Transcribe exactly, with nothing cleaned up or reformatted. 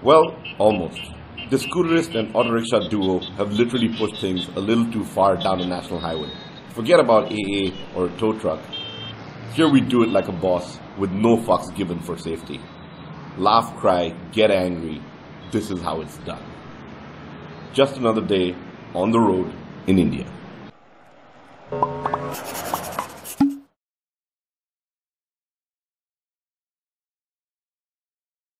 Well, almost. The scooterist and auto rickshaw duo have literally pushed things a little too far down the national highway. Forget about A A or a tow truck. Here we do it like a boss, with no fucks given for safety. Laugh, cry, get angry. This is how it's done. Just another day on the road in India.